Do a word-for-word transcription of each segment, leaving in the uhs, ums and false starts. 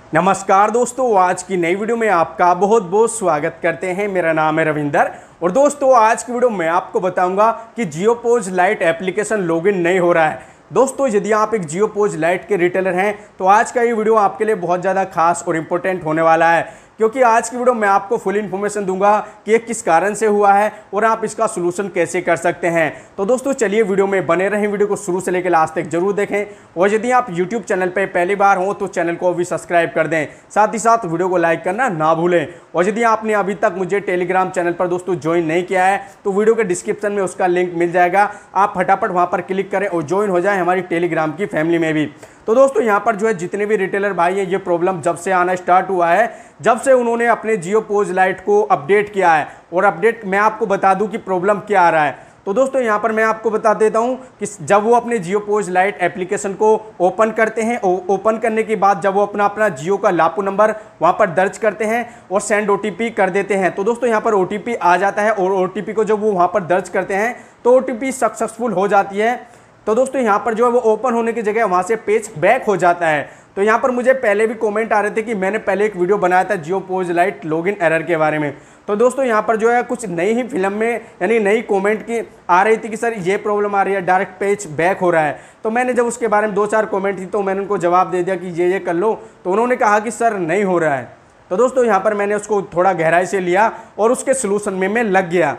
नमस्कार दोस्तों, आज की नई वीडियो में आपका बहुत बहुत स्वागत करते हैं। मेरा नाम है रविंदर और दोस्तों आज की वीडियो में आपको बताऊंगा कि जियोपोज लाइट एप्लीकेशन लॉगिन नहीं हो रहा है। दोस्तों यदि आप एक जियोपोज लाइट के रिटेलर हैं तो आज का ये वीडियो आपके लिए बहुत ज़्यादा खास और इम्पोर्टेंट होने वाला है, क्योंकि आज की वीडियो में आपको फुल इन्फॉर्मेशन दूंगा कि ये किस कारण से हुआ है और आप इसका सोल्यूशन कैसे कर सकते हैं। तो दोस्तों चलिए वीडियो में बने रहें, वीडियो को शुरू से लेकर लास्ट तक जरूर देखें और यदि आप यूट्यूब चैनल पर पहली बार हो तो चैनल को भी सब्सक्राइब कर दें, साथ ही साथ वीडियो को लाइक करना ना भूलें। और यदि आपने अभी तक मुझे टेलीग्राम चैनल पर दोस्तों ज्वाइन नहीं किया है तो वीडियो के डिस्क्रिप्शन में उसका लिंक मिल जाएगा, आप फटाफट वहाँ पर क्लिक करें और ज्वाइन हो जाए हमारी टेलीग्राम की फैमिली में भी। तो दोस्तों यहाँ पर जो है जितने भी रिटेलर भाई हैं, ये प्रॉब्लम जब से आना स्टार्ट हुआ है, जब से उन्होंने अपने जियोपोज लाइट को अपडेट किया है। और अपडेट मैं आपको बता दूं कि प्रॉब्लम क्या आ रहा है। तो दोस्तों यहाँ पर मैं आपको बता देता हूँ कि जब वो अपने जियोपोज लाइट एप्लीकेशन को ओपन करते हैं, ओपन करने के बाद जब वो अपना अपना जियो का लापू नंबर वहाँ पर दर्ज करते हैं और सेंड ओटीपी कर देते हैं, तो दोस्तों यहाँ पर ओटीपी आ जाता है और ओटीपी को जब वो वहाँ पर दर्ज करते हैं तो ओटीपी सक्सेसफुल हो जाती है। तो दोस्तों यहाँ पर जो है वो ओपन होने की जगह वहाँ से पेज बैक हो जाता है। तो यहाँ पर मुझे पहले भी कमेंट आ रहे थे कि मैंने पहले एक वीडियो बनाया था जियोपोज लाइट लॉगिन एरर के बारे में। तो दोस्तों यहाँ पर जो है कुछ नई ही फिल्म में यानी नई कमेंट की आ रही थी कि सर ये प्रॉब्लम आ रही है, डायरेक्ट पेज बैक हो रहा है। तो मैंने जब उसके बारे में दो चार कमेंट थी तो मैंने उनको जवाब दे दिया कि ये ये कर लो, तो उन्होंने कहा कि सर नहीं हो रहा है। तो दोस्तों यहाँ पर मैंने उसको थोड़ा गहराई से लिया और उसके सोल्यूशन में मैं लग गया।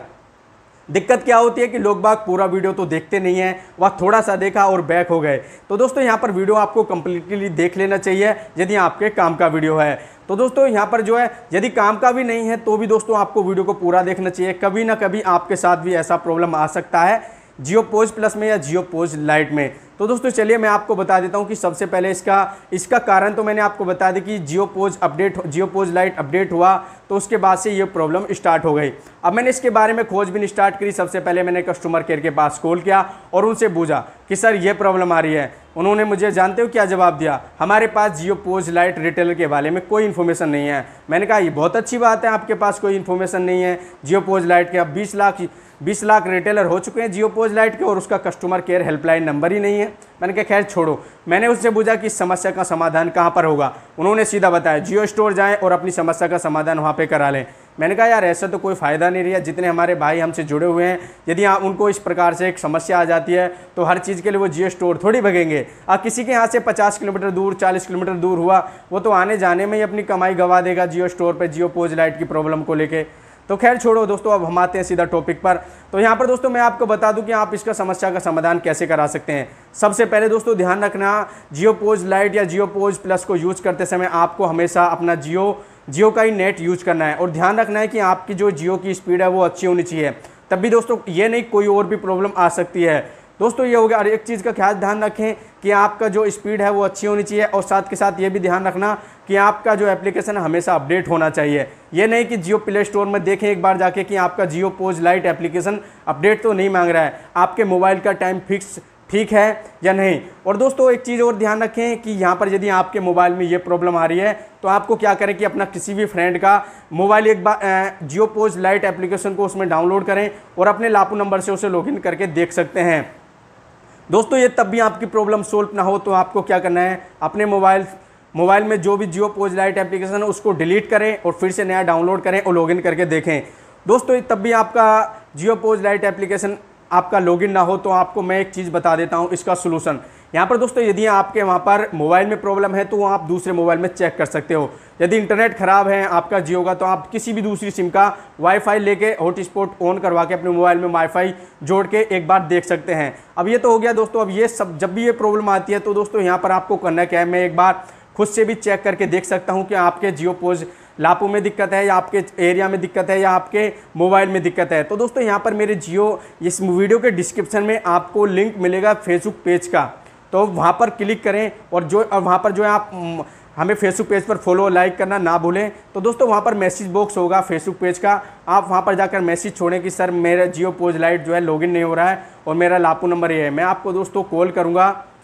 दिक्कत क्या होती है कि लोग बाग पूरा वीडियो तो देखते नहीं है, वह थोड़ा सा देखा और बैक हो गए। तो दोस्तों यहाँ पर वीडियो आपको कंप्लीटली देख लेना चाहिए यदि आपके काम का वीडियो है। तो दोस्तों यहाँ पर जो है यदि काम का भी नहीं है तो भी दोस्तों आपको वीडियो को पूरा देखना चाहिए, कभी ना कभी आपके साथ भी ऐसा प्रॉब्लम आ सकता है जियोपोज प्लस में या जियोपोज लाइट में। तो दोस्तों चलिए मैं आपको बता देता हूं कि सबसे पहले इसका इसका कारण तो मैंने आपको बता दी कि JioPOS update JioPOS lite update हुआ तो उसके बाद से ये प्रॉब्लम स्टार्ट हो गई। अब मैंने इसके बारे में खोजबीन स्टार्ट करी। सबसे पहले मैंने कस्टमर केयर के पास कॉल किया और उनसे पूछा कि सर ये प्रॉब्लम आ रही है। उन्होंने मुझे जानते हो क्या जवाब दिया, हमारे पास जियोपोज लाइट रिटेलर के बारे में कोई इन्फॉर्मेशन नहीं है। मैंने कहा ये बहुत अच्छी बात है, आपके पास कोई इन्फॉर्मेशन नहीं है जियोपोज लाइट के। अब बीस लाख बीस लाख रिटेलर हो चुके हैं जियोपोज लाइट के और उसका कस्टमर केयर हेल्पलाइन नंबर ही नहीं है। मैंने कहा खैर छोड़ो। मैंने उससे पूछा कि इस समस्या का समाधान कहाँ पर होगा। उन्होंने सीधा बताया जियो स्टोर जाएं और अपनी समस्या का समाधान वहाँ पे करा लें। मैंने कहा यार ऐसा तो कोई फ़ायदा नहीं रहा। जितने हमारे भाई हमसे जुड़े हुए हैं, यदि आप उनको इस प्रकार से एक समस्या आ जाती है तो हर चीज़ के लिए वो जियो स्टोर थोड़ी भगेंगे। अब किसी के यहाँ से पचास किलोमीटर दूर चालीस किलोमीटर दूर हुआ, वो तो आने जाने में ही अपनी कमाई गंवा देगा जियो स्टोर पर जियोपोज लाइट की प्रॉब्लम को लेकर। तो खैर छोड़ो दोस्तों, अब हम आते हैं सीधा टॉपिक पर। तो यहाँ पर दोस्तों मैं आपको बता दूं कि आप इसका समस्या का समाधान कैसे करा सकते हैं। सबसे पहले दोस्तों ध्यान रखना, जियोपोज लाइट या जियोपोज प्लस को यूज़ करते समय आपको हमेशा अपना जियो जियो का ही नेट यूज़ करना है और ध्यान रखना है कि आपकी जो जियो की स्पीड है वो अच्छी होनी चाहिए। तब भी दोस्तों ये नहीं कोई और भी प्रॉब्लम आ सकती है। दोस्तों ये हो गया। और एक चीज़ का ख्याल ध्यान रखें कि आपका जो स्पीड है वो अच्छी होनी चाहिए और साथ के साथ ये भी ध्यान रखना कि आपका जो एप्लीकेशन है हमेशा अपडेट होना चाहिए। ये नहीं कि जियो प्ले स्टोर में देखें एक बार जाके कि आपका जियोपोज लाइट एप्लीकेशन अपडेट तो नहीं मांग रहा है, आपके मोबाइल का टाइम फिक्स ठीक है या नहीं। और दोस्तों एक चीज़ और ध्यान रखें कि यहाँ पर यदि आपके मोबाइल में ये प्रॉब्लम आ रही है तो आपको क्या करें कि अपना किसी भी फ्रेंड का मोबाइल एक बार जियोपोज लाइट एप्लीकेशन को उसमें डाउनलोड करें और अपने लापू नंबर से उसे लॉगिन करके देख सकते हैं। दोस्तों ये तब भी आपकी प्रॉब्लम सोल्व ना हो तो आपको क्या करना है, अपने मोबाइल मोबाइल में जो भी जियोपोज लाइट एप्लीकेशन है उसको डिलीट करें और फिर से नया डाउनलोड करें और लॉगिन करके देखें। दोस्तों तब भी आपका जियोपोज लाइट एप्लीकेशन आपका लॉगिन ना हो तो आपको मैं एक चीज़ बता देता हूं इसका सोल्यूशन। यहाँ पर दोस्तों यदि आपके वहाँ पर मोबाइल में प्रॉब्लम है तो आप दूसरे मोबाइल में चेक कर सकते हो। यदि इंटरनेट ख़राब है आपका जियो का तो आप किसी भी दूसरी सिम का वाईफाई लेके हॉटस्पॉट ऑन करवा के अपने मोबाइल में वाईफाई जोड़ के एक बार देख सकते हैं। अब ये तो हो गया दोस्तों। अब ये सब जब भी ये प्रॉब्लम आती है तो दोस्तों यहाँ पर आपको करना क्या है, मैं एक बार खुद से भी चेक करके देख सकता हूँ कि आपके जियोपोज लापू में दिक्कत है या आपके एरिया में दिक्कत है या आपके मोबाइल में दिक्कत है। तो दोस्तों यहाँ पर मेरे जियो इस वीडियो के डिस्क्रिप्शन में आपको लिंक मिलेगा फेसबुक पेज का, तो वहाँ पर क्लिक करें और जो और वहाँ पर जो है आप हमें फेसबुक पेज पर फॉलो लाइक करना ना भूलें। तो दोस्तों वहाँ पर मैसेज बॉक्स होगा फेसबुक पेज का, आप वहाँ पर जाकर मैसेज छोड़ें कि सर मेरा जियोपोज लाइट जो है लॉगिन नहीं हो रहा है और मेरा लापू नंबर ये है। मैं आपको दोस्तों कॉल करूँगा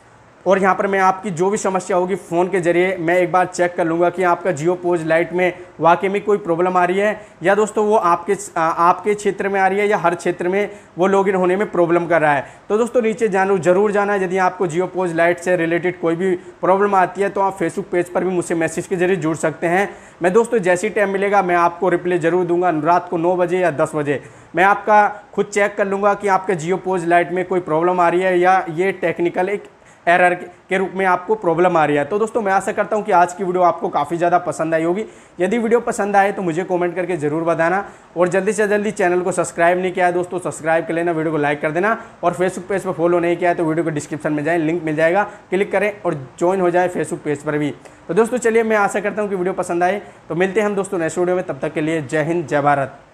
और यहाँ पर मैं आपकी जो भी समस्या होगी फ़ोन के जरिए मैं एक बार चेक कर लूँगा कि आपका जियो पोज लाइट में वाकई में कोई प्रॉब्लम आ रही है या दोस्तों वो आपके आपके क्षेत्र में आ रही है या हर क्षेत्र में वो लॉगिन होने में प्रॉब्लम कर रहा है। तो दोस्तों नीचे जानू जरूर जाना, यदि आपको जियो पोज लाइट से रिलेटेड कोई भी प्रॉब्लम आती है तो आप फेसबुक पेज पर भी मुझसे मैसेज के जरिए जुड़ सकते हैं। मैं दोस्तों जैसी टाइम मिलेगा मैं आपको रिप्लाई जरूर दूंगा, रात को नौ बजे या दस बजे मैं आपका खुद चेक कर लूँगा कि आपके जियो पोज लाइट में कोई प्रॉब्लम आ रही है या ये टेक्निकल एक एरर के रूप में आपको प्रॉब्लम आ रही है। तो दोस्तों मैं आशा करता हूं कि आज की वीडियो आपको काफ़ी ज़्यादा पसंद आई होगी। यदि वीडियो पसंद आए तो मुझे कमेंट करके ज़रूर बताना, और जल्दी से जल्दी चैनल को सब्सक्राइब नहीं किया है दोस्तों सब्सक्राइब कर लेना, वीडियो को लाइक कर देना, और फेसबुक पेज पर फॉलो नहीं किया है तो वीडियो को डिस्क्रिप्शन में जाए, लिंक मिल जाएगा, क्लिक करें और ज्वाइन हो जाए फेसबुक पेज पर भी। तो दोस्तों चलिए मैं आशा करता हूँ कि वीडियो पसंद आए, तो मिलते हैं हम दोस्तों नेक्स्ट वीडियो में, तब तक के लिए जय हिंद जय भारत।